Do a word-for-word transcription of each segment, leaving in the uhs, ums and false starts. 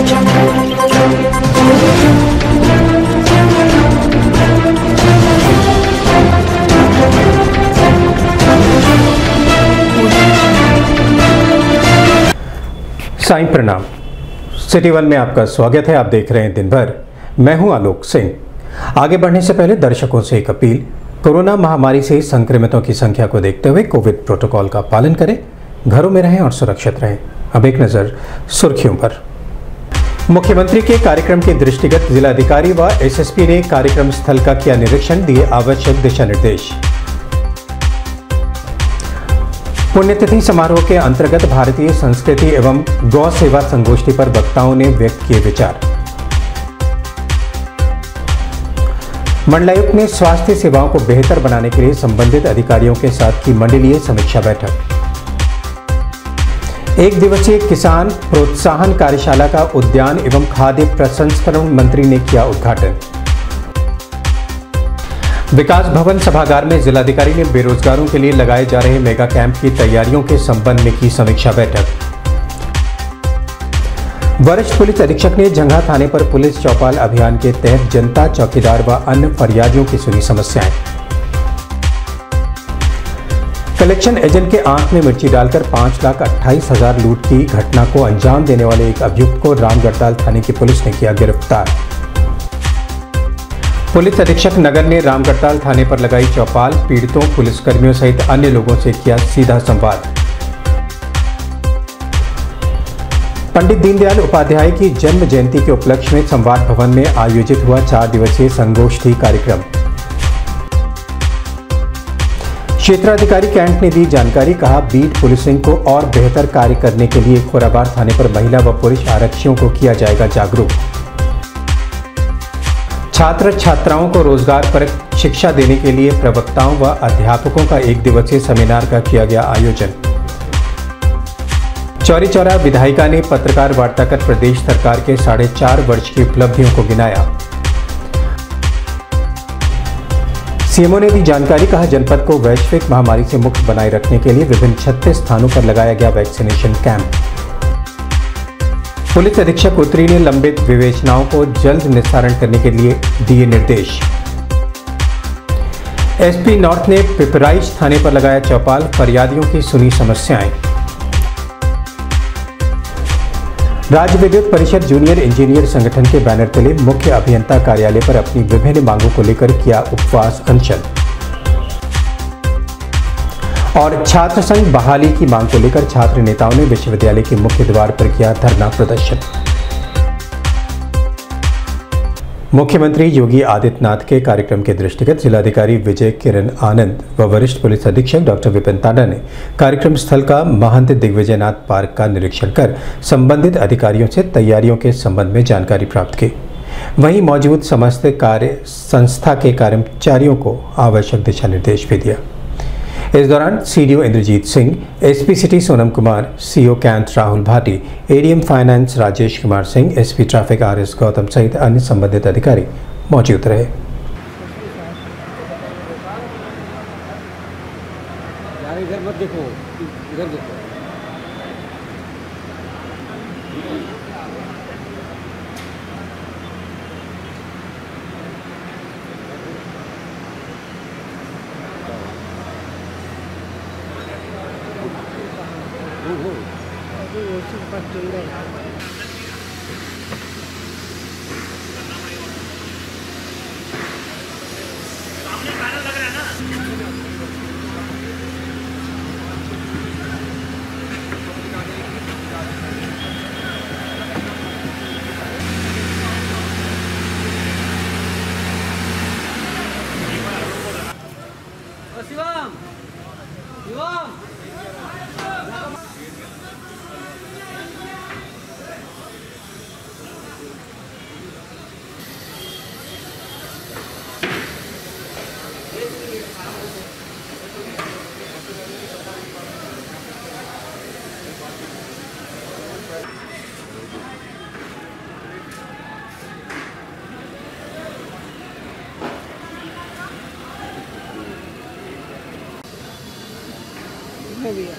साईं प्रणाम। City one में आपका स्वागत है। आप देख रहे हैं दिन भर। मैं हूं आलोक सिंह। आगे बढ़ने से पहले दर्शकों से एक अपील। कोरोना महामारी से संक्रमितों की संख्या को देखते हुए कोविड प्रोटोकॉल का पालन करें, घरों में रहें और सुरक्षित रहें। अब एक नजर सुर्खियों पर। मुख्यमंत्री के कार्यक्रम के दृष्टिगत जिलाधिकारी व एसएसपी ने कार्यक्रम स्थल का किया निरीक्षण, दिए आवश्यक दिशा निर्देश। पुण्यतिथि समारोह के अंतर्गत भारतीय संस्कृति एवं गौ सेवा संगोष्ठी पर वक्ताओं ने व्यक्त किए विचार। मंडलायुक्त ने स्वास्थ्य सेवाओं को बेहतर बनाने के लिए संबंधित अधिकारियों के साथ की मंडलीय समीक्षा बैठक। एक दिवसीय किसान प्रोत्साहन कार्यशाला का उद्यान एवं खाद्य प्रसंस्करण मंत्री ने किया उद्घाटन। विकास भवन सभागार में जिलाधिकारी ने बेरोजगारों के लिए लगाए जा रहे मेगा कैंप की तैयारियों के संबंध में की समीक्षा बैठक। वरिष्ठ पुलिस अधीक्षक ने जंघा थाने पर पुलिस चौपाल अभियान के तहत जनता, चौकीदार व अन्य फरियादियों की सुनी समस्याएं। कलेक्शन एजेंट के आंख में मिर्ची डालकर पांच लाख अट्ठाईस हजार लूट की घटना को अंजाम देने वाले एक अभियुक्त को रामगढ़ताल थाने की पुलिस ने किया गिरफ्तार। पुलिस अधीक्षक नगर ने रामगढ़ताल थाने पर लगाई चौपाल, पीड़ितों, पुलिसकर्मियों सहित अन्य लोगों से किया सीधा संवाद। पंडित दीनदयाल उपाध्याय की जन्म जयंती के उपलक्ष्य में संवाद भवन में आयोजित हुआ चार दिवसीय संगोष्ठी कार्यक्रम। क्षेत्राधिकारी कैंट ने दी जानकारी, कहा बीट पुलिसिंग को और बेहतर कार्य करने के लिए खोराबार थाने पर महिला व पुरुष आरक्षियों को किया जाएगा जागरूक। छात्र छात्राओं को रोजगार परक शिक्षा देने के लिए प्रवक्ताओं व अध्यापकों का एक दिवसीय सेमिनार का किया गया आयोजन। चौरी चौरा विधायिका ने पत्रकार वार्ता कर प्रदेश सरकार के साढ़े चार वर्ष की उपलब्धियों को गिनाया। सीएमओ ने दी जानकारी, कहा जनपद को वैश्विक महामारी से मुक्त बनाए रखने के लिए विभिन्न छत्तीस स्थानों पर लगाया गया वैक्सीनेशन कैंप। पुलिस अधीक्षक उत्तरी ने लंबित विवेचनाओं को जल्द निस्तारण करने के लिए दिए निर्देश। एसपी नॉर्थ ने पिपराइच थाने पर लगाया चौपाल, फरियादियों की सुनी समस्याएं। राज्य विद्युत परिषद जूनियर इंजीनियर संगठन के बैनर तले मुख्य अभियंता कार्यालय पर अपनी विभिन्न मांगों को लेकर किया उपवास अनशन। और छात्र संघ बहाली की मांग को लेकर छात्र नेताओं ने विश्वविद्यालय के मुख्य द्वार पर किया धरना प्रदर्शन। मुख्यमंत्री योगी आदित्यनाथ के कार्यक्रम के दृष्टिगत जिलाधिकारी विजय किरण आनंद व वरिष्ठ पुलिस अधीक्षक डॉक्टर विपिन तांडा ने कार्यक्रम स्थल का महंत दिग्विजयनाथ पार्क का निरीक्षण कर संबंधित अधिकारियों से तैयारियों के संबंध में जानकारी प्राप्त की। वहीं मौजूद समस्त कार्य संस्था के कर्मचारियों को आवश्यक दिशा निर्देश भी दिया। इस दौरान CDO Indrajit Singh, SP city Sonam Kumar, CO cantt Rahul Bhati, ADM finance Rajesh Kumar Singh, SP traffic R S Gautam सहित अन्य संबंधित अधिकारी मौजूद रहे। इधर मत देखो, इधर देखो। शिवम शिवम हो गया।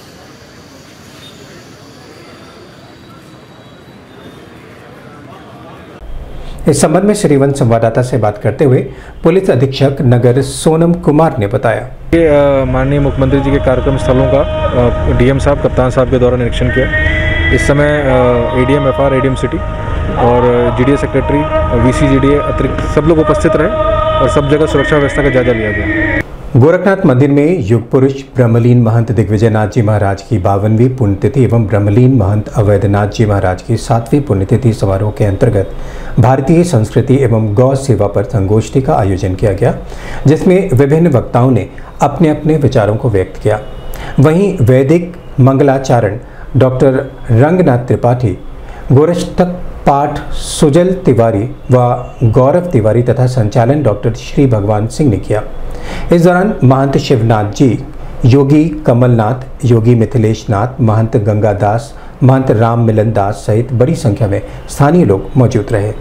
इस संबंध में श्रीवन संवाददाता से बात करते हुए पुलिस अधीक्षक नगर सोनम कुमार ने बताया। ये माननीय मुख्यमंत्री जी के कार्यक्रम स्थलों का डीएम साहब, कप्तान साहब के द्वारा निरीक्षण किया। इस समय एडीएम एफआर, एडीएम सिटी और जीडीए सेक्रेटरी, वीसी जीडीए अतिरिक्त सब लोग उपस्थित रहे और सब जगह सुरक्षा व्यवस्था का जायजा लिया गया। गोरखनाथ मंदिर में युग पुरुष ब्रह्मलीन महंत दिग्विजयनाथ जी महाराज की बावनवीं पुण्यतिथि एवं ब्रह्मलीन महंत अवैधनाथ जी महाराज की सातवीं पुण्यतिथि समारोह के अंतर्गत भारतीय संस्कृति एवं गौ सेवा पर संगोष्ठी का आयोजन किया गया, जिसमें विभिन्न वक्ताओं ने अपने अपने विचारों को व्यक्त किया। वहीं वैदिक मंगलाचारण डॉक्टर रंगनाथ त्रिपाठी, गोरक्षक पाठ सुजल तिवारी व गौरव तिवारी तथा संचालन डॉक्टर श्री भगवान सिंह ने किया। इस दौरान महंत शिवनाथ जी, योगी कमलनाथ, योगी मिथिलेश नाथ, महंत गंगादास, महंत राम मिलन दास सहित बड़ी संख्या में स्थानीय लोग मौजूद रहे।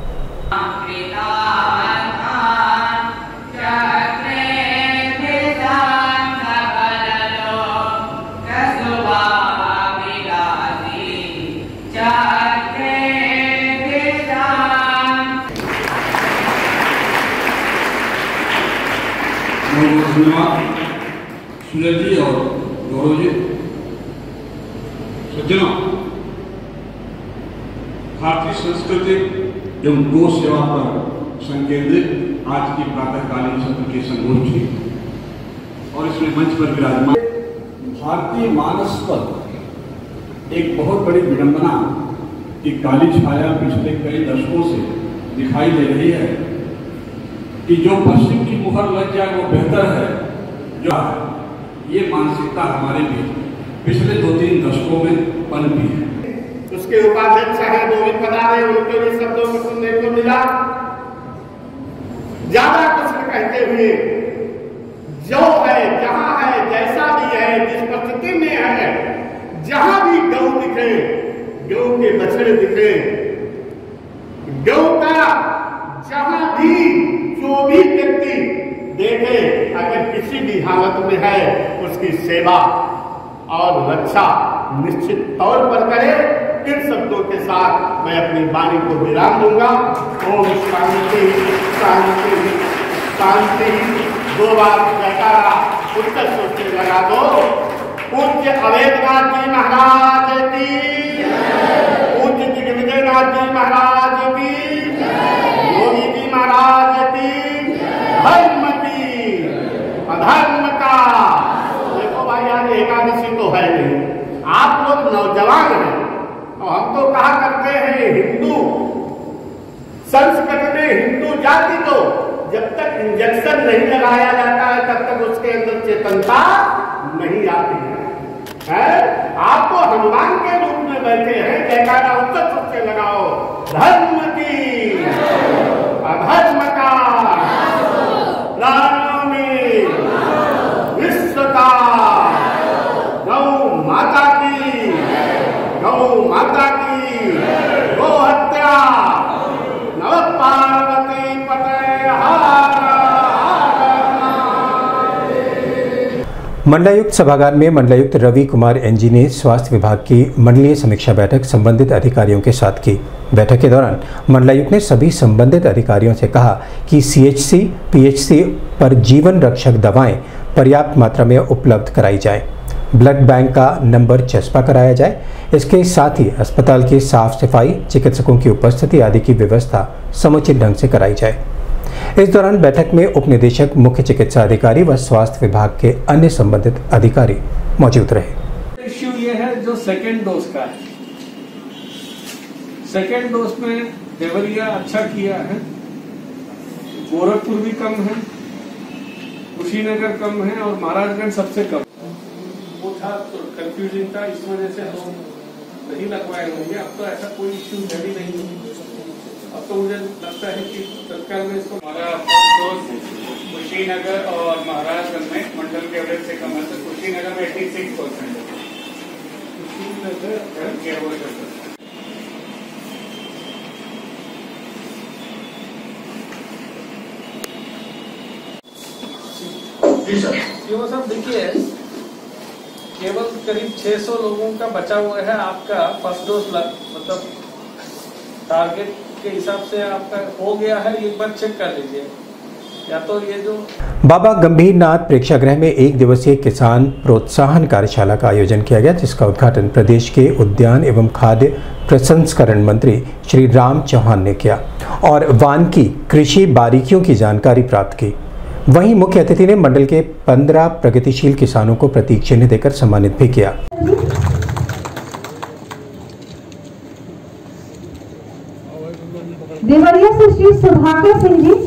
धन्यवाद सुनील जी और गौरव जी। सज्जनों, भारतीय संस्कृति एवं गौ सेवा पर संकेंद्रित आज की प्रातःकालीन सत्र की संगोष्ठी और इसमें मंच पर विराजमान भारतीय मानस पर एक बहुत बड़ी विडंबना की काली छाया पिछले कई दशकों से दिखाई दे रही है कि जो पश्चिम की मुहर लग जाए वो बेहतर है। जो ये मानसिकता हमारे भी पिछले दो तीन दशकों में पनपी है। उसके उपाध्यक्ष है गोविंद पदारे, उनके भी शब्दों में सुनने को मिला। ज्यादा कुछ कहते हुए जो है, जहां है, जैसा भी है, जिस परिस्थिति में है, जहां भी गौ दिखे, गौ के बछड़े दिखे, गौ का जहां भी जो भी व्यक्ति देखे, अगर किसी भी हालत में है, उसकी सेवा और रक्षा निश्चित तौर पर करे। इन शब्दों के साथ मैं अपनी वाणी को विराम दूंगा। ओम शांति शांति शांति। दो बार जयकारा उत्तर सोच से लगा दो। पूज्य अवैधनाथ जी महाराज की, पूज्य दिग्विजयनाथ जी महाराज की, योगी जी महाराज की, धर्म की, अधर्म का। देखो भाई, आज एकादशी तो है नहीं, आप लोग नौजवान हैं और हम तो कहा करते हैं हिंदू संस्कृति में हिंदू जाति को जब तक इंजेक्शन नहीं लगाया जाता है तब तक उसके अंदर चेतनता नहीं आती है, है? आप तो हनुमान के रूप में बैठे हैं। जयकारा उत्तर सबसे लगाओ। धर्म की, अधर्म का, प्राणियों में, विश्व का, गौ माता की, गौ माता की, गौ हत्या, नव पार्वती पते हार। मंडलायुक्त सभागार में मंडलायुक्त रवि कुमार एनजी ने स्वास्थ्य विभाग की मंडलीय समीक्षा बैठक संबंधित अधिकारियों के साथ की। बैठक के दौरान मंडलायुक्त ने सभी संबंधित अधिकारियों से कहा कि सीएचसी, पीएचसी पर जीवन रक्षक दवाएं पर्याप्त मात्रा में उपलब्ध कराई जाए, ब्लड बैंक का नंबर चस्पा कराया जाए। इसके साथ ही अस्पताल की साफ सफाई, चिकित्सकों की उपस्थिति आदि की व्यवस्था समुचित ढंग से कराई जाए। इस दौरान बैठक में उप निदेशक, मुख्य चिकित्सा अधिकारी व स्वास्थ्य विभाग के अन्य संबंधित अधिकारी मौजूद रहे। इश्यू ये है जो सेकेंड डोज का है। सेकेंड डोज में देवरिया अच्छा किया है, गोरखपुर भी कम है, कुशीनगर कम है और महाराजगंज सबसे कम। वो था तो कंफ्यूजन था, इस वजह से हम नहीं लगवाए होंगे। अब तो ऐसा कोई इश्यू है भी नहीं। अब तो मुझे लगता है कि सरकार में इसको हमारा डोज कुशीनगर और महाराजगंज में मंडल के एवरेज से कम है। तो कुशीनगर में एट्टी सिक्स परसेंट है। क्यों सब देखिए, केवल करीब छह सौ लोगों का बचा हुआ है आपका फर्स्ट डोज, मतलब टारगेट के हिसाब से आपका हो गया है, एक बार चेक कर लीजिए। या तो ये जो बाबा गंभीरनाथ प्रेक्षागृह में एक दिवसीय किसान प्रोत्साहन कार्यशाला का आयोजन किया गया, जिसका उद्घाटन प्रदेश के उद्यान एवं खाद्य प्रसंस्करण मंत्री श्री राम चौहान ने किया और वानिकी कृषि बारीकियों की जानकारी प्राप्त की। वहीं मुख्य अतिथि ने मंडल के पंद्रह प्रगतिशील किसानों को प्रतीक चिन्ह देकर सम्मानित भी किया। देवरिया से श्री सुधाकर सिंह जी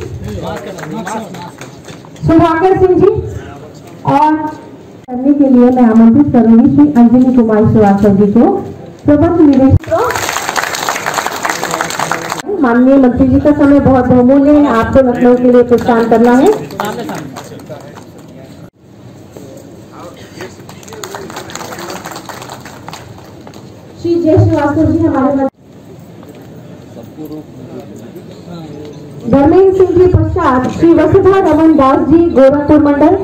सुधाकर सिंह जी और करने के लिए मैं आमंत्रित करूंगी श्री अंजलि कुमार श्रीवास्तव जी को, प्रबंध निदेशक। माननीय मंत्री जी का समय बहुत बहुमूल्य है, आपको लखनऊ के लिए प्रस्थान करना है। श्री जय श्रीवास्तव जी हमारे धर्मेंद्र सिंह जी पश्चात श्री वसुधा रमन दास जी गोरखपुर मंडल।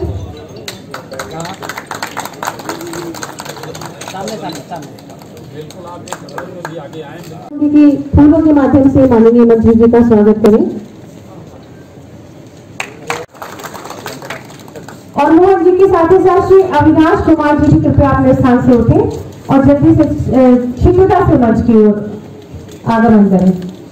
फूलों के माध्यम से माननीय मंत्री जी का स्वागत करें और मोहन जी के साथ ही साथ श्री अविनाश कुमार जी भी कृपया अपने स्थान से उठे और जल्दी से शीघ्रता से मंच की ओर आगमन करें।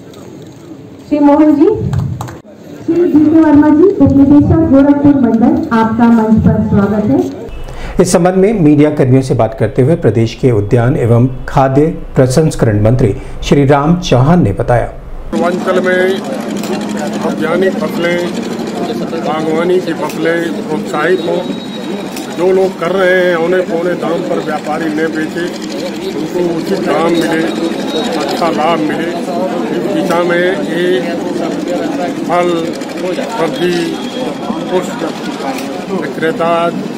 श्री मोहन जी, श्री जी के वर्मा जी उपनिदेशक गोरखपुर मंडल, आपका मंच पर स्वागत है। इस संबंध में मीडिया कर्मियों से बात करते हुए प्रदेश के उद्यान एवं खाद्य प्रसंस्करण मंत्री श्री राम चौहान ने बताया, पूर्वांचल में औद्यानिक फसलें, बागवानी की फसलें प्रोत्साहित हो, जो लोग कर रहे हैं औने पौने दाम पर व्यापारी न बेचे, उनको उचित दाम मिले, अच्छा लाभ मिले। इस दिशा में ये फल, सब्जी, पुष्प विक्रेता,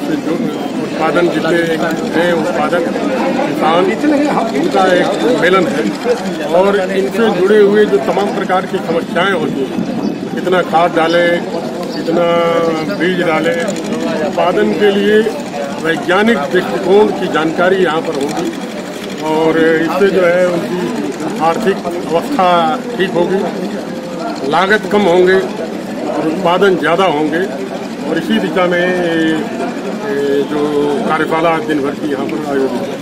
उत्पादन जितने हैं उत्पादक किसान, उनका एक सम्मेलन है और इनसे जुड़े हुए जो तमाम प्रकार की समस्याएं होती हैं, कितना खाद डालें, कितना बीज डालें, उत्पादन के लिए वैज्ञानिक दृष्टिकोण की जानकारी यहाँ पर होगी और इससे जो है उनकी आर्थिक अवस्था ठीक होगी, लागत कम होंगे और उत्पादन ज़्यादा होंगे और इसी दिशा में जो कार्यशाला दिन भर की यहाँ पर आयोजित है।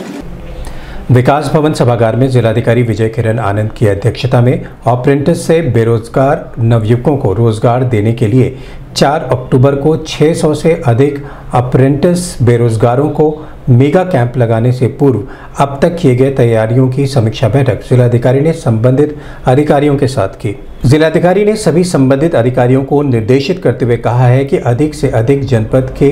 विकास भवन सभागार में जिलाधिकारी विजय किरण आनंद की अध्यक्षता में अप्रेंटिस से बेरोजगार नवयुवकों को रोजगार देने के लिए चार अक्टूबर को छह सौ से अधिक अप्रेंटिस बेरोजगारों को मेगा कैंप लगाने से पूर्व अब तक किए गए तैयारियों की समीक्षा बैठक जिलाधिकारी ने संबंधित अधिकारियों के साथ की। जिलाधिकारी ने सभी संबंधित अधिकारियों को निर्देशित करते हुए कहा है कि अधिक से अधिक जनपद के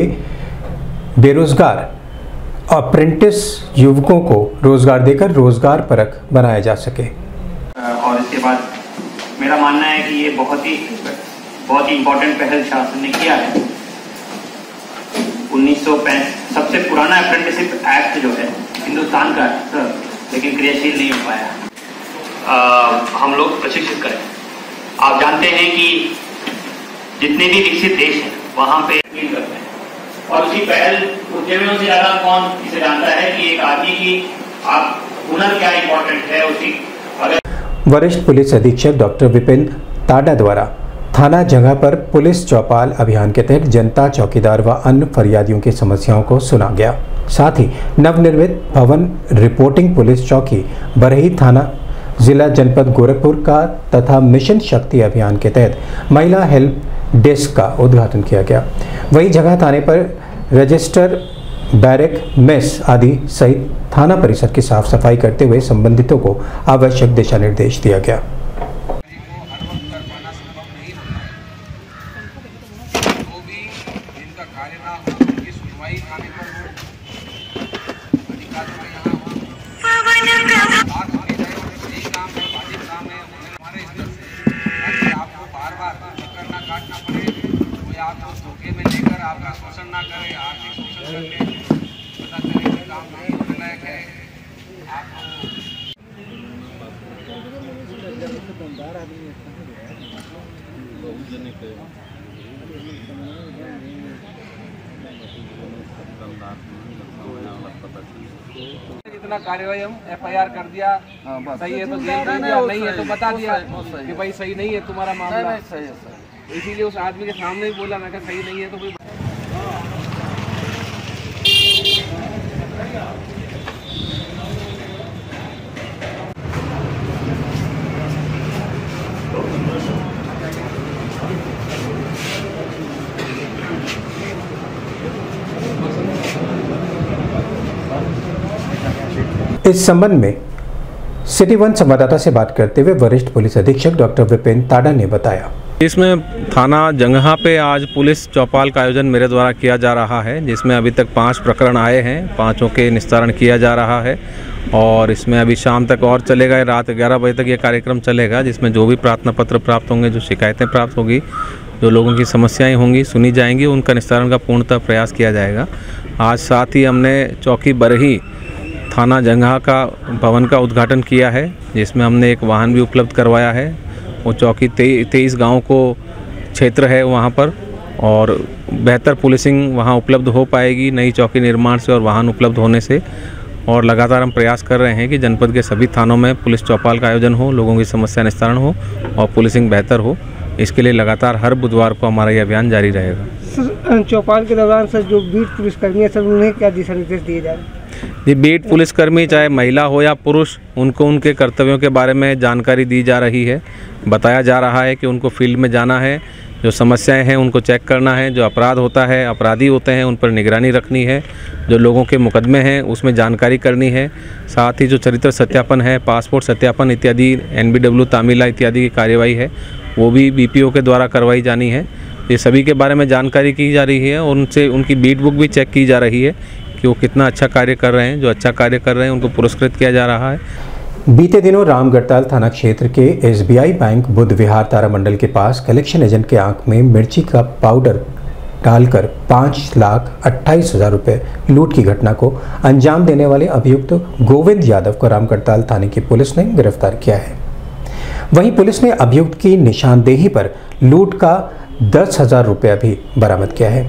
बेरोजगार अप्रेंटिस युवकों को रोजगार देकर रोजगार परक बनाया जा सके। और इसके बाद मेरा मानना है कि ये बहुत ही बहुत ही इम्पोर्टेंट पहल शासन ने किया है। उन्नीस सौ पैंसठ सबसे पुराना अप्रेंटिसशिप एक्ट जो है हिंदुस्तान का है, लेकिन क्रियाशील नहीं हो पाया। आ, हम लोग प्रशिक्षित करें। आप जानते हैं कि जितने भी विकसित देश हैं वहां पे अपील करते हैं और उसी पहल उद्यमियों से ज्यादा कौन इसे जानता है कि एक आदमी की आप हुनर क्या इम्पोर्टेंट है उसकी। अगर वरिष्ठ पुलिस अधीक्षक डॉक्टर विपिन ताडा द्वारा थाना जगह पर पुलिस चौपाल अभियान के तहत जनता, चौकीदार व अन्य फरियादियों की समस्याओं को सुना गया। साथ ही नवनिर्मित भवन रिपोर्टिंग पुलिस चौकी बरही थाना जिला जनपद गोरखपुर का तथा मिशन शक्ति अभियान के तहत महिला हेल्प डेस्क का उद्घाटन किया गया। वहीं जगह थाने पर रजिस्टर, बैरक, मेस आदि सहित थाना परिसर की साफ सफाई करते हुए संबंधितों को आवश्यक दिशा निर्देश दिया गया। इतना कार्यवाही हम एफ आई आर कर दिया, सही है तो जेल भेज दिया, नहीं है तो बता दिया कि भाई सही नहीं है तुम्हारा मामला, इसीलिए उस आदमी के सामने ही बोला, मैं कहा सही नहीं है तो कोई। इस संबंध में सिटी वन संवाददाता से बात करते हुए वरिष्ठ पुलिस अधीक्षक डॉक्टर विपिन ताड़ा ने बताया, इसमें थाना जंगहा पे आज पुलिस चौपाल का आयोजन मेरे द्वारा किया जा रहा है, जिसमें अभी तक पांच प्रकरण आए हैं, पांचों के निस्तारण किया जा रहा है और इसमें अभी शाम तक और चलेगा, रात ग्यारह बजे तक ये कार्यक्रम चलेगा, जिसमें जो भी प्रार्थना पत्र प्राप्त होंगे, जो शिकायतें प्राप्त होगी, जो लोगों की समस्याएं होंगी सुनी जाएंगी, उनका निस्तारण का पूर्णतः प्रयास किया जाएगा। आज साथ ही हमने चौकी बरही थाना जंगहा का भवन का उद्घाटन किया है, जिसमें हमने एक वाहन भी उपलब्ध करवाया है। वो चौकी ते, तेईस गाँव को क्षेत्र है वहाँ पर, और बेहतर पुलिसिंग वहाँ उपलब्ध हो पाएगी नई चौकी निर्माण से और वाहन उपलब्ध होने से। और लगातार हम प्रयास कर रहे हैं कि जनपद के सभी थानों में पुलिस चौपाल का आयोजन हो, लोगों की समस्या निस्तारण हो और पुलिसिंग बेहतर हो। इसके लिए लगातार हर बुधवार को हमारा ये अभियान जारी रहेगा। चौपाल के दौरान सर जो बीट पुलिसकर्मी है सर, उन्हें क्या दिशा निर्देश दिए जा रहे हैं? जी, बीट पुलिसकर्मी चाहे महिला हो या पुरुष, उनको उनके कर्तव्यों के बारे में जानकारी दी जा रही है, बताया जा रहा है कि उनको फील्ड में जाना है, जो समस्याएं हैं उनको चेक करना है, जो अपराध होता है, अपराधी होते हैं, उन पर निगरानी रखनी है, जो लोगों के मुकदमे हैं उसमें जानकारी करनी है, साथ ही जो चरित्र सत्यापन है, पासपोर्ट सत्यापन इत्यादि, एन बी डब्ल्यू तामीला इत्यादि की कार्यवाही है वो भी बी पी ओ के द्वारा करवाई जानी है। ये सभी के बारे में जानकारी की जा रही है और उनसे उनकी बीट बुक भी चेक की जा रही है कि वो कितना अच्छा कार्य कर रहे हैं। जो अच्छा कार्य कर रहे हैं उनको पुरस्कृत किया जा रहा है। बीते दिनों रामगढ़ताल थाना क्षेत्र के S B I bank Buddh Vihar Taramandal के पास कलेक्शन एजेंट के आंख में मिर्ची का पाउडर डालकर पाँच लाख अट्ठाईस हजार रुपये लूट की घटना को अंजाम देने वाले अभियुक्त गोविंद यादव को रामगढ़ताल थाने की पुलिस ने गिरफ्तार किया है। वहीं पुलिस ने अभियुक्त की निशानदेही पर लूट का दस हजार रुपया भी बरामद किया है।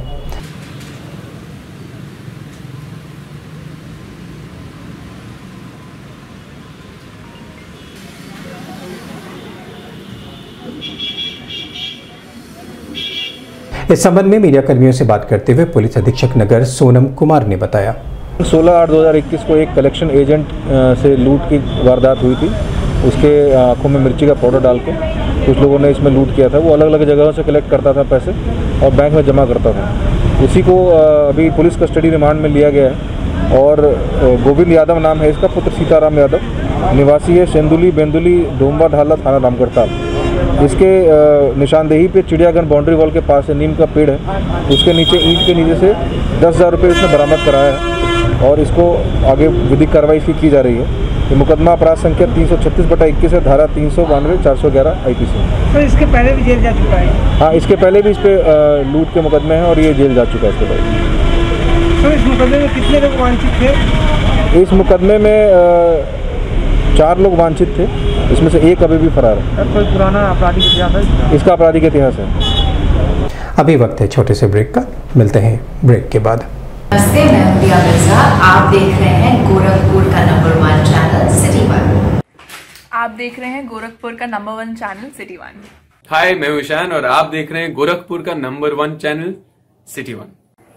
इस संबंध में मीडिया कर्मियों से बात करते हुए पुलिस अधीक्षक नगर सोनम कुमार ने बताया, सोलह आठ दो हज़ार इक्कीस को एक कलेक्शन एजेंट से लूट की वारदात हुई थी। उसके आंखों में मिर्ची का पाउडर डाल के कुछ लोगों ने इसमें लूट किया था। वो अलग अलग जगहों से कलेक्ट करता था पैसे और बैंक में जमा करता था। उसी को अभी पुलिस कस्टडी रिमांड में लिया गया है और गोविंद यादव नाम है इसका, पुत्र सीताराम यादव, निवासी है सेंदुली बेंदुली डोंबा ढाला थाना रामगढ़ताल। इसके निशानदेही पे चिड़ियाघर बाउंड्री वॉल के पास है, नीम का पेड़ है, उसके नीचे ईंट के नीचे से दस हज़ार रुपये इसने बरामद कराया है और इसको आगे विधिक कार्रवाई इसकी की जा रही है। ये मुकदमा अपराध संख्या तीन सौ छत्तीस बटा इक्कीस है, धारा तीन सौ बानवे चार सौ ग्यारह आई पी सी। तो इसके पहले भी जेल जा चुका है? हाँ, इसके पहले भी इस पर लूट के मुकदमे हैं और ये जेल जा चुका है इसके पहले। तो इस मुकदमे में कितने लोग वांछित थे? इस मुकदमे में चार लोग वांछित थे, इसमें से एक अभी भी फरार है। कोई पुराना आपराधिक इतिहास है? इसका आपराधिक इतिहास है। अभी वक्त है छोटे से ब्रेक का, मिलते हैं ब्रेक के बाद। नमस्ते, मैं हूं प्रिया मिर्जा। आप देख रहे हैं गोरखपुर का number one channel city one. आप देख रहे हैं गोरखपुर का number one channel city one. Hi, मैं हूं ईशान और आप देख रहे हैं गोरखपुर का number one channel city one.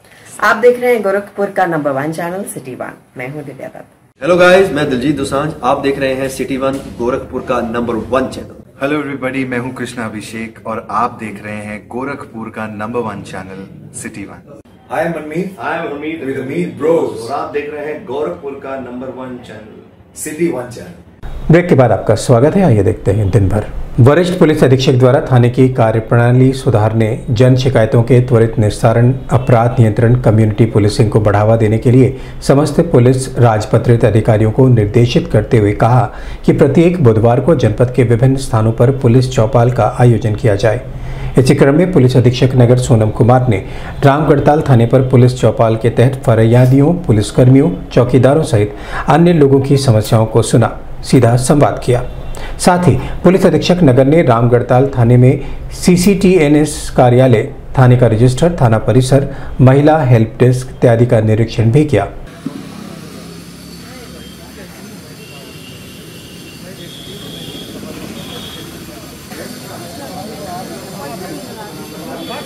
आप देख रहे हैं गोरखपुर का number one channel city one. मैं हूं दिव्या दत्त। हेलो गाइस, मैं दिलजीत दोसांझ। आप देख रहे हैं सिटी वन गोरखपुर का number one channel. Hello everybody, मैं हूं कृष्णा अभिषेक और आप देख रहे हैं गोरखपुर का number one channel city one. Hi, I'm Manmeet. Hi, I'm Hamid with Hamid Bros. और आप देख रहे हैं गोरखपुर का number one channel city one channel. Break के बाद आपका स्वागत है। आइए देखते हैं दिन भर। वरिष्ठ पुलिस अधीक्षक द्वारा थाने की कार्यप्रणाली सुधारने, जन शिकायतों के त्वरित निस्तारण, अपराध नियंत्रण, कम्युनिटी पुलिसिंग को बढ़ावा देने के लिए समस्त पुलिस राजपत्रित अधिकारियों को निर्देशित करते हुए कहा कि प्रत्येक बुधवार को जनपद के विभिन्न स्थानों पर पुलिस चौपाल का आयोजन किया जाए। इसी क्रम में पुलिस अधीक्षक नगर सोनम कुमार ने रामगढ़ताल थाने पर पुलिस चौपाल के तहत फरियादियों, पुलिसकर्मियों, चौकीदारों सहित अन्य लोगों की समस्याओं को सुना, सीधा संवाद किया। साथ ही पुलिस अधीक्षक नगर ने रामगढ़ताल थाने में C C T N S कार्यालय, थाने का रजिस्टर, थाना परिसर, महिला हेल्प डेस्क इत्यादि का निरीक्षण भी किया।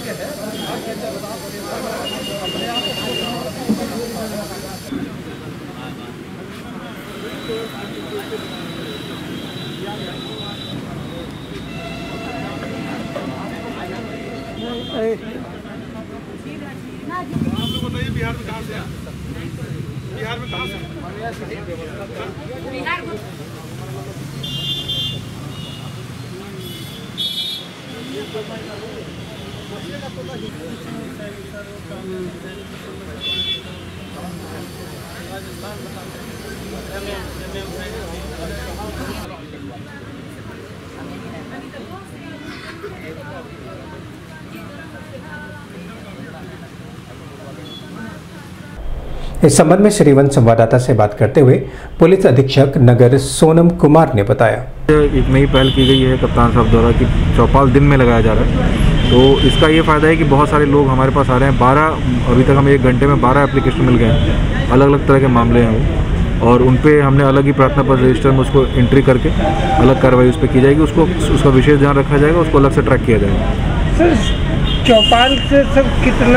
बिहार में कहाँ से बिहार में कहाँ से इस संबंध में श्रीवन संवाददाता से बात करते हुए पुलिस अधीक्षक नगर सोनम कुमार ने बताया, एक नई पहल की गई है कप्तान साहब द्वारा कि चौपाल दिन में लगाया जा रहा है। तो इसका ये फ़ायदा है कि बहुत सारे लोग हमारे पास आ रहे हैं। बारह अभी तक हमें एक घंटे में बारह एप्लीकेशन मिल गए हैं, अलग अलग तरह के मामले हैं वो, और उन पे हमने अलग ही प्रार्थना पत्र रजिस्टर में उसको एंट्री करके अलग कार्रवाई उस पर की जाएगी। उसको उसका विशेष ध्यान रखा जाएगा, उसको अलग से ट्रैक किया जाएगा। सर चौपाल से सब कितना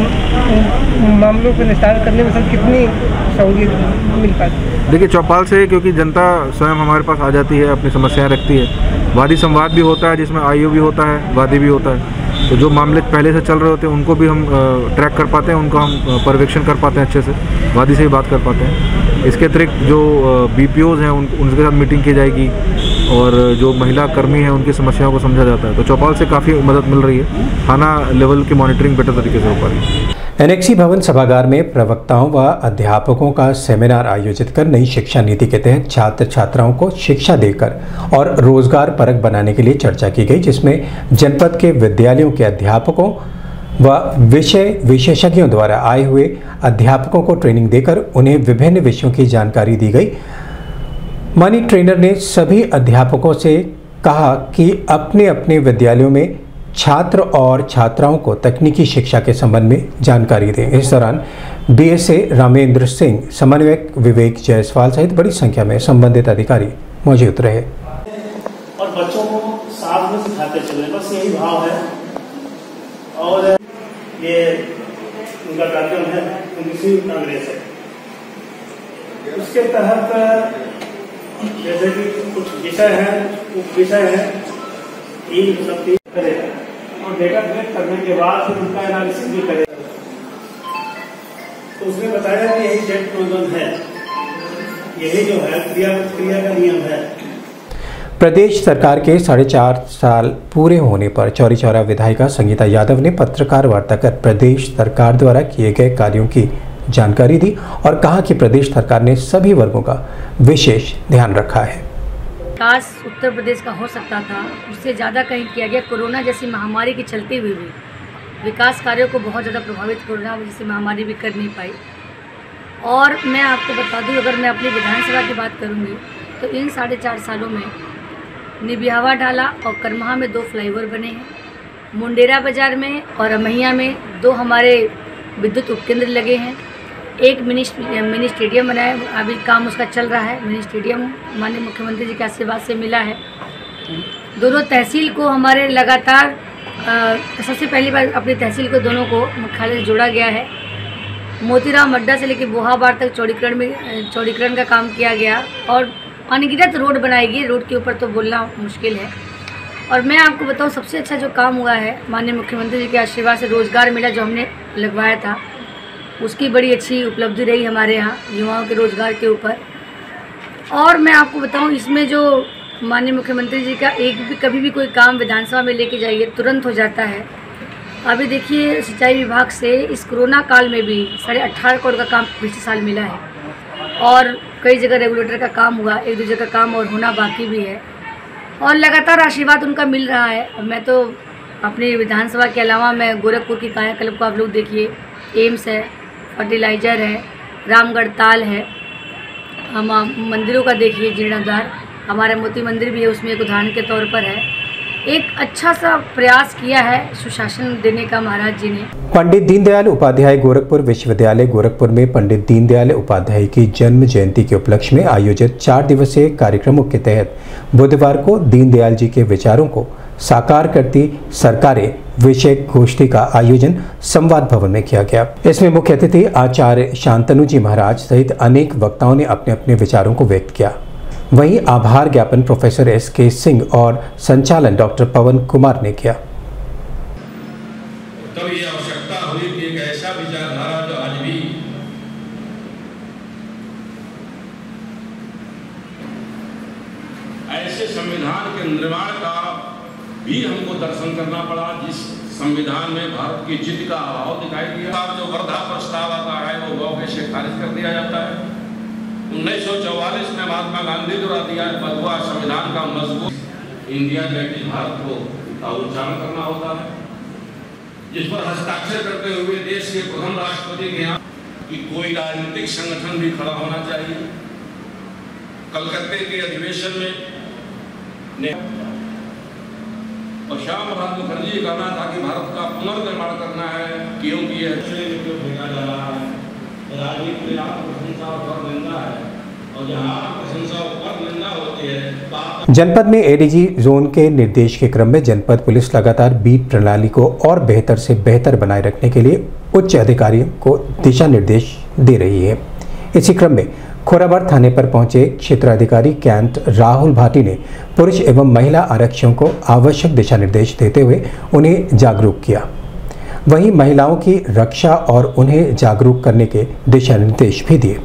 मामलों को निस्तार करने में सब कितनी सहूलियत मिल पाती है? देखिए चौपाल से क्योंकि जनता स्वयं हमारे पास आ जाती है, अपनी समस्याएं रखती है, वादी संवाद भी होता है जिसमें आईओ भी होता है, वादी भी होता है। तो जो मामले पहले से चल रहे होते हैं उनको भी हम ट्रैक कर पाते हैं, उनको हम पर्यवेक्षण कर पाते हैं अच्छे से, वादी से भी बात कर पाते हैं। इसके अतिरिक्त जो बीपीओज हैं उन उनके साथ मीटिंग की जाएगी और जो महिला कर्मी हैं उनकी समस्याओं को समझा जाता है। तो चौपाल से काफ़ी मदद मिल रही है, थाना लेवल की मॉनिटरिंग बेटर तरीके से हो पा रही है। एनेक्सी भवन सभागार में प्रवक्ताओं व अध्यापकों का सेमिनार आयोजित कर नई शिक्षा नीति के तहत छात्र छात्राओं को शिक्षा देकर और रोजगार परक बनाने के लिए चर्चा की गई, जिसमें जनपद के विद्यालयों के अध्यापकों व विषय विशेषज्ञों द्वारा आए हुए अध्यापकों को ट्रेनिंग देकर उन्हें विभिन्न विषयों की जानकारी दी गई। मानी ट्रेनर ने सभी अध्यापकों से कहा कि अपने अपने विद्यालयों में छात्र और छात्राओं को तकनीकी शिक्षा के संबंध में जानकारी दें। इस दौरान बीएसए रामेंद्र सिंह, समन्वयक विवेक जायसवाल सहित बड़ी संख्या में संबंधित अधिकारी मौजूद रहे। और बच्चों को साथ में सिखाते चले, बस यही भाव है। और ये उनका कार्यक्रम है उन्नीसवीं कांग्रेस है, उसके तहत जैसे कि कुछ विषय हैं, उप विषय हैं, तीन सब तीन करेगा और डेटा कलेक्ट करने के बाद फिर उनका एनालिसिस भी करेगा। तो उसने बताया कि यही जेट प्रबंधन है, यही जो है क्रिया क्रिया का नियम है। प्रदेश सरकार के साढ़े चार साल पूरे होने पर चौरी चौरा विधायिका संगीता यादव ने पत्रकार वार्ता कर प्रदेश सरकार द्वारा किए गए कार्यों की जानकारी दी और कहा कि प्रदेश सरकार ने सभी वर्गों का विशेष ध्यान रखा है। विकास उत्तर प्रदेश का हो सकता था, उससे ज़्यादा कहीं किया गया। कोरोना जैसी महामारी के चलते हुए भी विकास कार्यों को बहुत ज़्यादा प्रभावित कोरोना जैसी महामारी भी कर नहीं पाई। और मैं आपको बता दूं, अगर मैं अपनी विधानसभा की बात करूंगी तो इन साढ़े चार सालों में निबियावा ढाला और करमहा में दो फ्लाईओवर बने हैं, मुंडेरा बाज़ार में और अमैया में दो हमारे विद्युत उपकेंद्र लगे हैं, एक मिनी मिनी स्टेडियम बनाया, अभी काम उसका चल रहा है। मिनी स्टेडियम माननीय मुख्यमंत्री जी के आशीर्वाद से मिला है। दोनों तहसील को हमारे लगातार सबसे पहली बार अपनी तहसील को दोनों को मुख्यालय से जोड़ा गया है। मोतीराम अड्डा से लेकर बोहाबार तक चौड़ीकरण में चौड़ीकरण का काम किया गया और अनगिनत रोड बनाई गई। रोड के ऊपर तो बोलना मुश्किल है। और मैं आपको बताऊं, सबसे अच्छा जो काम हुआ है माननीय मुख्यमंत्री जी के आशीर्वाद से रोजगार मेला जो हमने लगवाया था, उसकी बड़ी अच्छी उपलब्धि रही हमारे यहाँ युवाओं के रोजगार के ऊपर। और मैं आपको बताऊं, इसमें जो माननीय मुख्यमंत्री जी का एक भी कभी भी कोई काम विधानसभा में लेके जाइए तुरंत हो जाता है। अभी देखिए सिंचाई विभाग से इस कोरोना काल में भी साढ़े अट्ठारह करोड़ का काम पिछले साल मिला है और कई जगह रेगुलेटर का काम हुआ, एक दो जगह काम और होना बाकी भी है और लगातार आशीर्वाद उनका मिल रहा है। और मैं तो अपनी विधानसभा के अलावा मैं गोरखपुर की कायाकल्प को आप लोग देखिए, एम्स है, फर्टिलाइज़र है, रामगढ़ ताल है, हम मंदिरों का देखिए जीर्णोद्धार, हमारा मोती मंदिर भी है, उसमें एक उदाहरण के तौर पर है। एक अच्छा सा प्रयास किया है सुशासन देने का महाराज जी ने। पंडित दीनदयाल उपाध्याय गोरखपुर विश्वविद्यालय गोरखपुर में पंडित दीनदयाल उपाध्याय की जन्म जयंती के उपलक्ष्य में आयोजित चार दिवसीय कार्यक्रमों के तहत बुधवार को दीनदयाल जी के विचारों को साकार करती सरकारें विषय गोष्ठी का आयोजन संवाद भवन में किया गया। इसमें मुख्य अतिथि आचार्य शांतनु जी महाराज सहित अनेक वक्ताओं ने अपने अपने विचारों को व्यक्त किया। वहीं आभार ज्ञापन प्रोफेसर एस के सिंह और संचालन डॉक्टर पवन कुमार ने किया। तब ये आवश्यकता हुई कि एक ऐसा विचारधारा जो आज भी ऐसे संविधान के निर्माण का भी हमको दर्शन करना पड़ा, जिस संविधान में भारत की जिद का अभाव दिखाई दिया। जो वर्धा प्रस्ताव आता है वो गौ से खारिज कर दिया जाता है। उन्नीस सौ चौवालीस में महात्मा गांधी द्वारा दिया हुआ संविधान का मजबूत इंडिया जैसे भारत को उच्चारण करना होता है, जिस पर हस्ताक्षर करते हुए देश के प्रथम राष्ट्रपति के यहाँ कि कोई राजनीतिक संगठन भी खड़ा होना चाहिए। कलकत्ते के अधिवेशन में और श्याम प्रसाद मुखर्जी कहना था कि भारत का पुनर्निर्माण करना है, क्योंकि यह फेंका जा रहा है। राजनीति में आप प्रशंसा और निंदा है, और जहाँ प्रशंसा और निंदा होती है। जनपद में एडीजी जोन के निर्देश के क्रम में जनपद पुलिस लगातार बीट प्रणाली को और बेहतर से बेहतर बनाए रखने के लिए उच्च अधिकारियों को दिशा निर्देश दे रही है। इसी क्रम में खोराबाड़ थाने पर पहुंचे क्षेत्राधिकारी कैंट राहुल भाटी ने पुरुष एवं महिला आरक्षकों को आवश्यक दिशा निर्देश देते हुए उन्हें जागरूक किया। वहीं महिलाओं की रक्षा और उन्हें जागरूक करने के दिशा निर्देश भी दिए।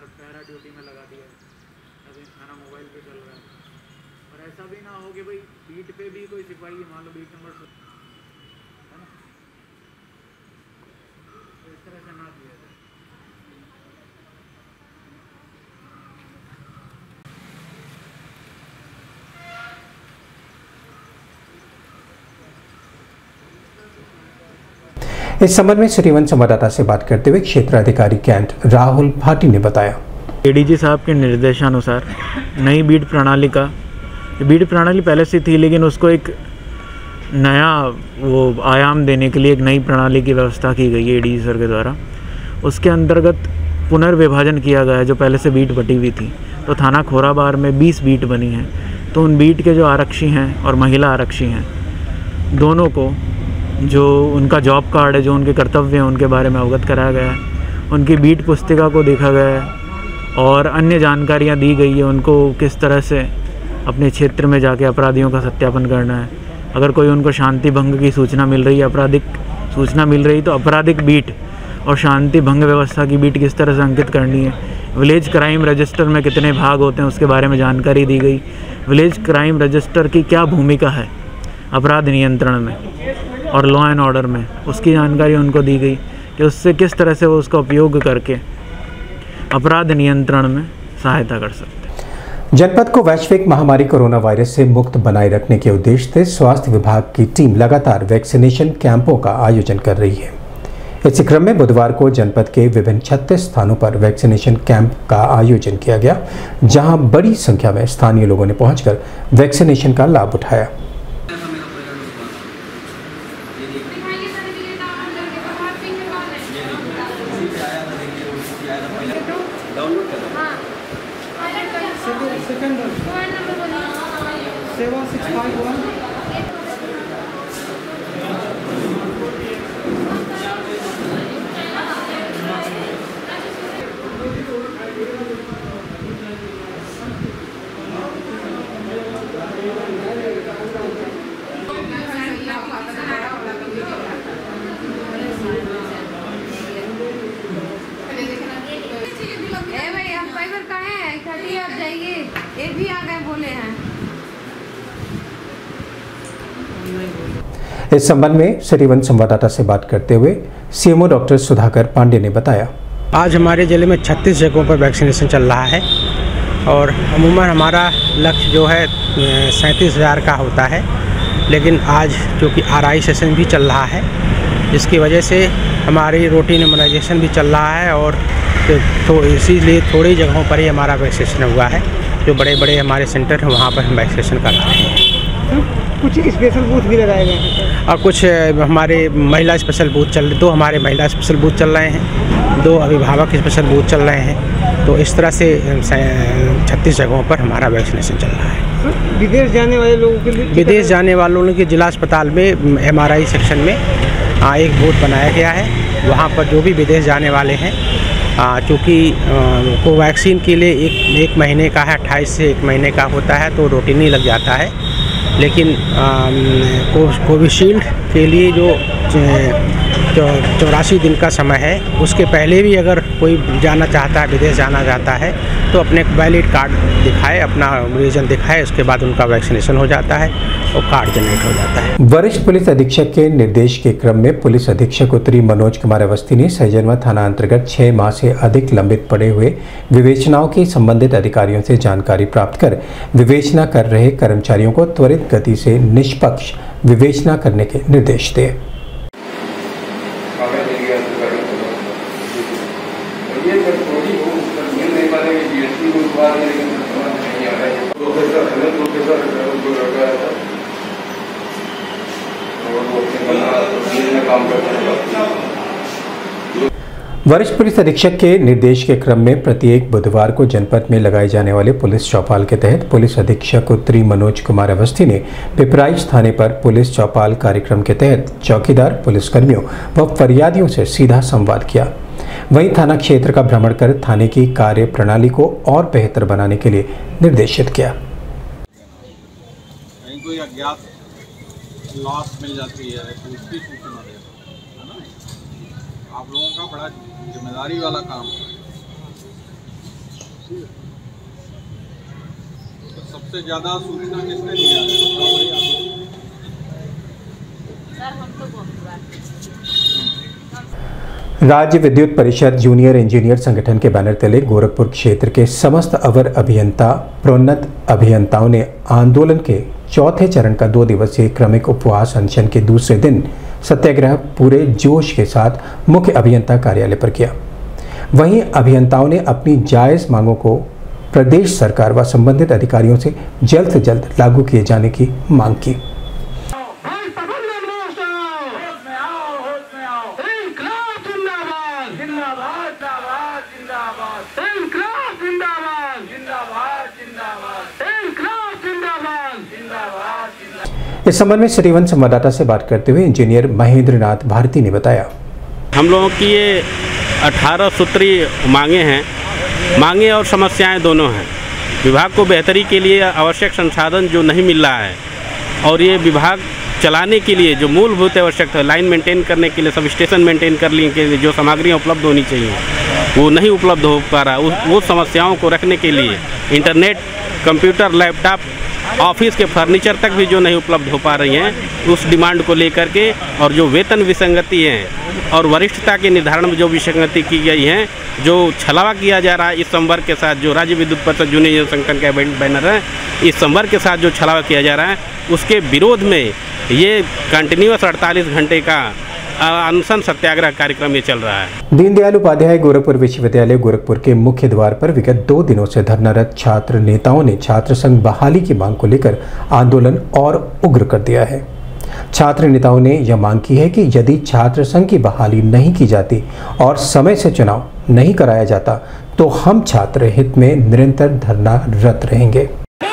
इस संबंध में सिटी वन संवाददाता से बात करते हुए क्षेत्राधिकारी कैंट राहुल भाटी ने बताया, एडीजी साहब के निर्देशानुसार नई बीट प्रणाली का बीट प्रणाली पहले से थी, लेकिन उसको एक नया वो आयाम देने के लिए एक नई प्रणाली की व्यवस्था की गई है एडीजी सर के द्वारा। उसके अंतर्गत पुनर्विभाजन किया गया है। जो पहले से बीट बटी हुई थी, तो थाना खोराबाड़ में बीस बीट बनी हैं, तो उन बीट के जो आरक्षी हैं और महिला आरक्षी हैं, दोनों को जो उनका जॉब कार्ड है, जो उनके कर्तव्य हैं, उनके बारे में अवगत कराया गया है। उनकी बीट पुस्तिका को देखा गया है और अन्य जानकारियां दी गई है उनको किस तरह से अपने क्षेत्र में जाके अपराधियों का सत्यापन करना है। अगर कोई उनको शांति भंग की सूचना मिल रही है, आपराधिक सूचना मिल रही, तो आपराधिक बीट और शांति भंग व्यवस्था की बीट किस तरह से अंकित करनी है। विलेज क्राइम रजिस्टर में कितने भाग होते हैं उसके बारे में जानकारी दी गई। विलेज क्राइम रजिस्टर की क्या भूमिका है अपराध नियंत्रण में और लॉ एंड ऑर्डर में, उसकी जानकारी उनको दी गई कि उससे किस तरह से वो उसका उपयोग करके अपराध नियंत्रण में सहायता कर सकते हैं। जनपद को वैश्विक महामारी कोरोना वायरस से मुक्त बनाए रखने के उद्देश्य से स्वास्थ्य विभाग की टीम लगातार वैक्सीनेशन कैंपों का आयोजन कर रही है। इसी क्रम में बुधवार को जनपद के विभिन्न छत्तीस स्थानों पर वैक्सीनेशन कैंप का आयोजन किया गया, जहां बड़ी संख्या में स्थानीय लोगों ने पहुंचकर वैक्सीनेशन का लाभ उठाया। इस संबंध में सिटी वन संवाददाता से बात करते हुए सीएमओ डॉक्टर सुधाकर पांडे ने बताया, आज हमारे जिले में छत्तीस जगहों पर वैक्सीनेशन चल रहा है और अमूमन हमारा लक्ष्य जो है सैंतीस हज़ार का होता है, लेकिन आज जो कि आर आई सेशन भी चल रहा है, जिसकी वजह से हमारी रूटीन इम्यूनाइजेशन भी चल रहा है और तो इसीलिए थोड़ी जगहों पर ही हमारा वैक्सीनेशन हुआ है। जो बड़े बड़े हमारे सेंटर हैं वहाँ पर हम वैक्सीनेशन कर रहे हैं। कुछ स्पेशल बूथ भी लगाए गए हैं और कुछ हमारे महिला स्पेशल बूथ चल रहे दो हमारे महिला स्पेशल बूथ चल रहे हैं, दो अभिभावक स्पेशल बूथ चल रहे हैं। तो इस तरह से छत्तीस जगहों पर हमारा वैक्सीनेशन चल रहा है। विदेश जाने वाले लोगों के लिए विदेश जाने वालों के जिला अस्पताल में एम आर आई सेक्शन में आ, एक बूथ बनाया गया है। वहाँ पर जो भी विदेश जाने वाले हैं, चूँकि कोवैक्सीन के लिए एक एक महीने का है, अट्ठाईस से एक महीने का होता है तो रूटीन लग जाता है। लेकिन कोविशील्ड के लिए जो चौरासी दिन का समय है, उसके पहले भी अगर कोई जाना चाहता है, विदेश जाना चाहता है, तो अपने वैलिड कार्ड दिखाए, अपना रीजन दिखाए, उसके बाद उनका वैक्सीनेशन हो जाता है और कार्ड जनरेट हो जाता है। वरिष्ठ पुलिस अधीक्षक के निर्देश के क्रम में पुलिस अधीक्षक उत्तरी मनोज कुमार अवस्थी ने सहजनवा थाना अंतर्गत छह माह से अधिक लंबित पड़े हुए विवेचनाओं की संबंधित अधिकारियों से जानकारी प्राप्त कर विवेचना कर रहे कर्मचारियों को त्वरित गति से निष्पक्ष विवेचना करने के निर्देश दिए। वरिष्ठ पुलिस अधीक्षक के निर्देश के क्रम में प्रत्येक बुधवार को जनपद में लगाए जाने वाले पुलिस चौपाल के तहत पुलिस अधीक्षक उत्तरी मनोज कुमार अवस्थी ने पिपराइच थाने पर पुलिस चौपाल कार्यक्रम के तहत चौकीदार, पुलिसकर्मियों व फरियादियों से सीधा संवाद किया। वहीं थाना क्षेत्र का भ्रमण कर थाने की कार्य प्रणाली को और बेहतर बनाने के लिए निर्देशित किया। कहीं कोई अज्ञात लॉस मिल जाती है तो उसकी सूचना दे, है ना। आप लोगों का बड़ा जिम्मेदारी वाला काम है। तो सबसे ज्यादा सूचना किसने दिया है? राज्य विद्युत परिषद जूनियर इंजीनियर संगठन के बैनर तले गोरखपुर क्षेत्र के समस्त अवर अभियंता प्रोन्नत अभियंताओं ने आंदोलन के चौथे चरण का दो दिवसीय क्रमिक उपवास अनशन के दूसरे दिन सत्याग्रह पूरे जोश के साथ मुख्य अभियंता कार्यालय पर किया। वहीं अभियंताओं ने अपनी जायज मांगों को प्रदेश सरकार व संबंधित अधिकारियों से जल्द से जल्द लागू किए जाने की मांग की। इस संबंध में सिटी वन संवाददाता से बात करते हुए इंजीनियर महेंद्र नाथ भारती ने बताया, हम लोगों की ये अठारह सूत्री मांगे हैं। मांगे और समस्याएं दोनों हैं। विभाग को बेहतरी के लिए आवश्यक संसाधन जो नहीं मिल रहा है और ये विभाग चलाने के लिए जो मूलभूत आवश्यकता है, लाइन मेंटेन करने के लिए, सब स्टेशन मेंटेन करने के लिए जो सामग्रियाँ उपलब्ध होनी चाहिए वो नहीं उपलब्ध हो पा रहा। उस वो समस्याओं को रखने के लिए इंटरनेट, कंप्यूटर, लैपटॉप, ऑफिस के फर्नीचर तक भी जो नहीं उपलब्ध हो पा रही हैं, उस डिमांड को लेकर के और जो वेतन विसंगति हैं और वरिष्ठता के निर्धारण में जो विसंगति की गई है, जो छलावा किया जा रहा है इस संवर्ग के साथ, जो राज्य विद्युत परिषद जूनियर संगठन का बैनर है, इस संवर्ग के साथ जो छलावा किया जा रहा है उसके विरोध में ये कंटिन्यूअस अड़तालीस घंटे का अनशन सत्याग्रह कार्यक्रम ये चल रहा है। दीनदयाल उपाध्याय गोरखपुर विश्वविद्यालय गोरखपुर के मुख्य द्वार पर विगत दो दिनों से धरनारत छात्र नेताओं ने छात्र संघ बहाली की मांग को लेकर आंदोलन और उग्र कर दिया है। छात्र नेताओं ने यह मांग की है कि यदि छात्र संघ की बहाली नहीं की जाती और समय से चुनाव नहीं कराया जाता तो हम छात्र हित में निरंतर धरनारत रहेंगे।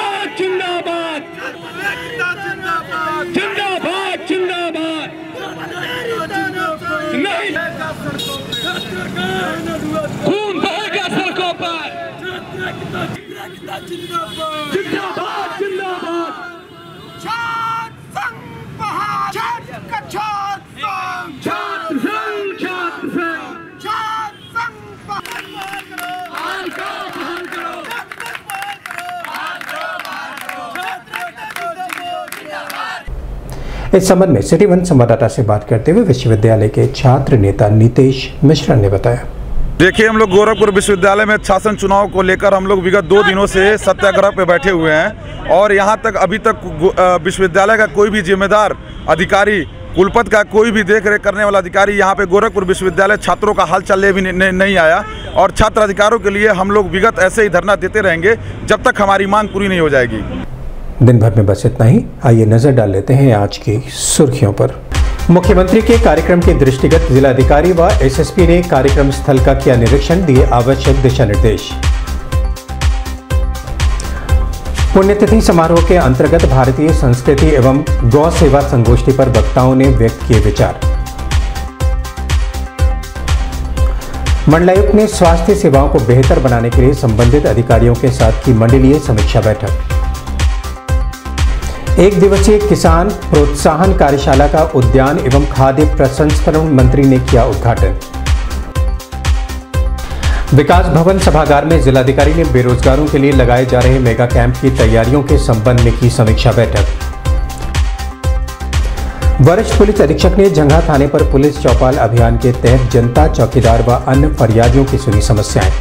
इस संबंध में सिटी वन संवाददाता से बात करते हुए विश्वविद्यालय के छात्र नेता नितेश मिश्रा ने बताया, देखिए, हम लोग गोरखपुर विश्वविद्यालय में शासन चुनाव को लेकर हम लोग विगत दो दिनों से सत्याग्रह पे बैठे हुए हैं और यहाँ तक अभी तक विश्वविद्यालय का कोई भी जिम्मेदार अधिकारी, कुलपति का कोई भी देख रेख करने वाला अधिकारी यहाँ पे गोरखपुर विश्वविद्यालय छात्रों का हाल चलने भी नहीं आया और छात्र अधिकारों के लिए हम लोग विगत ऐसे ही धरना देते रहेंगे जब तक हमारी मांग पूरी नहीं हो जाएगी। दिन भर में बस इतना ही। आइए नजर डाल लेते हैं आज की सुर्खियों पर। मुख्यमंत्री के कार्यक्रम के दृष्टिगत जिलाधिकारी व एसएसपी ने कार्यक्रम स्थल का किया निरीक्षण, दिए आवश्यक दिशा निर्देश। पुण्यतिथि समारोह के अंतर्गत भारतीय संस्कृति एवं गौ सेवा संगोष्ठी पर वक्ताओं ने व्यक्त किए विचार। मंडलायुक्त ने स्वास्थ्य सेवाओं को बेहतर बनाने के लिए संबंधित अधिकारियों के साथ की मंडलीय समीक्षा बैठक। एक दिवसीय किसान प्रोत्साहन कार्यशाला का उद्यान एवं खाद्य प्रसंस्करण मंत्री ने किया उद्घाटन। विकास भवन सभागार में जिलाधिकारी ने बेरोजगारों के लिए लगाए जा रहे मेगा कैंप की तैयारियों के संबंध में की समीक्षा बैठक। वरिष्ठ पुलिस अधीक्षक ने जंघा थाने पर पुलिस चौपाल अभियान के तहत जनता, चौकीदार व अन्य फरियादियों की सुनी समस्याएं।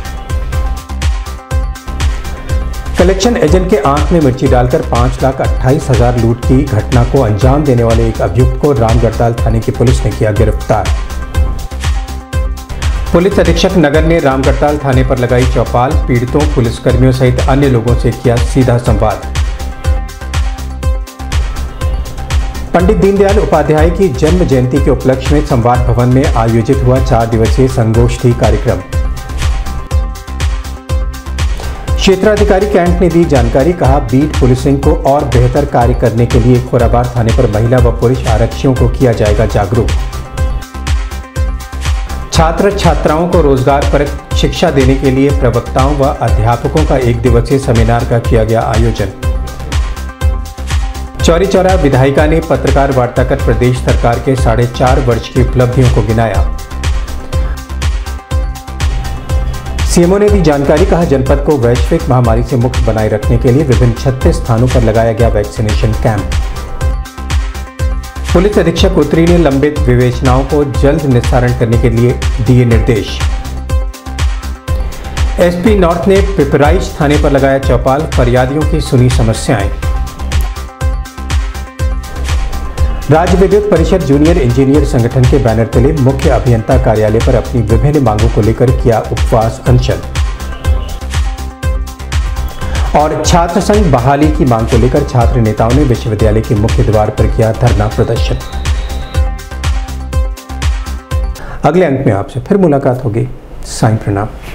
कलेक्शन एजेंट के आंख में मिर्ची डालकर पांच लाख अट्ठाईस हजार लूट की घटना को अंजाम देने वाले एक अभियुक्त को रामगढ़ताल थाने की पुलिस ने किया गिरफ्तार। पुलिस अधीक्षक नगर ने रामगढ़ताल थाने पर लगाई चौपाल, पीड़ितों, पुलिसकर्मियों सहित अन्य लोगों से किया सीधा संवाद। पंडित दीनदयाल उपाध्याय की जन्म जयंती के उपलक्ष्य में संवाद भवन में आयोजित हुआ चार दिवसीय संगोष्ठी कार्यक्रम। क्षेत्राधिकारी कैंट ने दी जानकारी, कहा बीट पुलिसिंग को और बेहतर कार्य करने के लिए खोराबार थाने पर महिला व पुरुष आरक्षियों को किया जाएगा जागरूक। छात्र छात्राओं को रोजगार परक शिक्षा देने के लिए प्रवक्ताओं व अध्यापकों का एक दिवसीय सेमिनार का किया गया आयोजन। चौरी चौरा विधायिका ने पत्रकार वार्ता कर प्रदेश सरकार के साढ़े चार वर्ष की उपलब्धियों को गिनाया। सीएमओ ने दी जानकारी, कहा जनपद को वैश्विक महामारी से मुक्त बनाए रखने के लिए विभिन्न छत्तीस स्थानों पर लगाया गया वैक्सीनेशन कैंप। पुलिस अधीक्षक उत्तरी ने लंबित विवेचनाओं को जल्द निस्तारण करने के लिए दिए निर्देश। एसपी नॉर्थ ने पिपराइच थाने पर लगाया चौपाल, फरियादियों की सुनी समस्याएं। राज्य विद्युत परिषद जूनियर इंजीनियर संगठन के बैनर तले मुख्य अभियंता कार्यालय पर अपनी विभिन्न मांगों को लेकर किया उपवास अनशन। और छात्र संघ बहाली की मांग को लेकर छात्र नेताओं ने विश्वविद्यालय के मुख्य द्वार पर किया धरना प्रदर्शन। अगले अंक में आपसे फिर मुलाकात होगी। साईं प्रणाम।